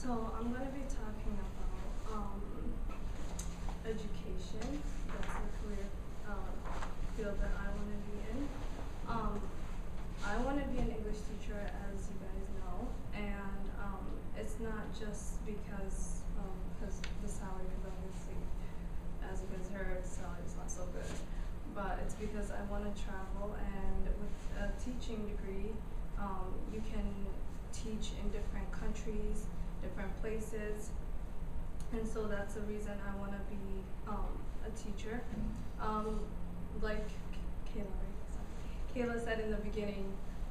So I'm going to be talking about education. That's a career field that I want to be in. Um, I want to be an English teacher, as you guys know, and it's not just because the salary is obviously, as you guys heard, salary is not so good, but it's because I want to travel, and with a teaching degree, you can teach in different countries, different places, and so that's the reason I want to be a teacher. Like Kayla, right? Kayla said in the beginning,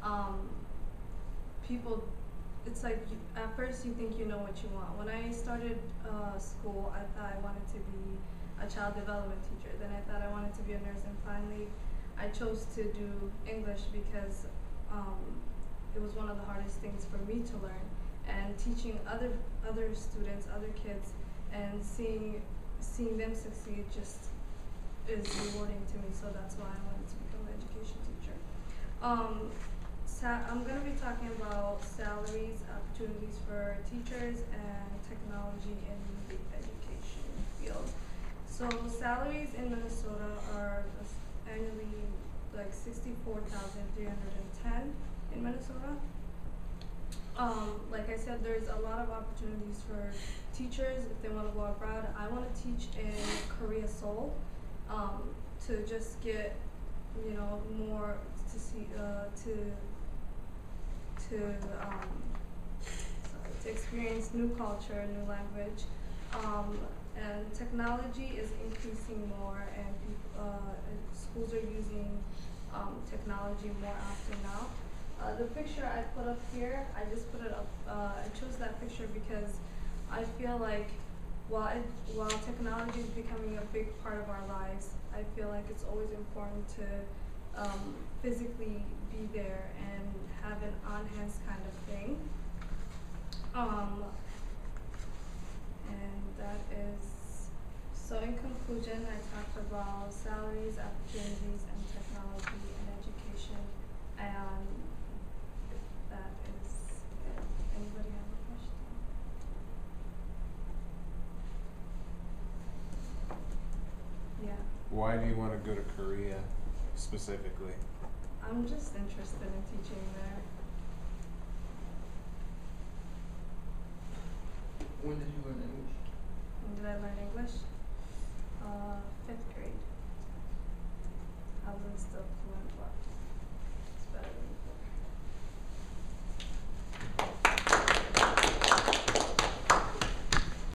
people, it's like at first you think you know what you want. When I started school, I thought I wanted to be a child development teacher. Then I thought I wanted to be a nurse, and finally I chose to do English because it was one of the hardest things for me to learn. And teaching other students, other kids, and seeing them succeed just is rewarding to me. So that's why I wanted to become an education teacher. I'm going to be talking about salaries, opportunities for teachers, and technology in the education field. So salaries in Minnesota are annually like $64,310 in Minnesota. Like I said, there's a lot of opportunities for teachers if they want to go abroad. I want to teach in Korea, Seoul, to just get, more to see, to experience new culture, new language. And technology is increasing more, and schools are using technology more often now. The picture I put up here, I just put it up. I chose that picture because I feel like while technology is becoming a big part of our lives, I feel like it's always important to physically be there and have an on-hands kind of thing. And that is, so in conclusion, I talked about salaries, opportunities, and technology and education, and that is it. Anybody have a question? Yeah. Why do you want to go to Korea specifically? I'm just interested in teaching there. When did you learn English? When did I learn English?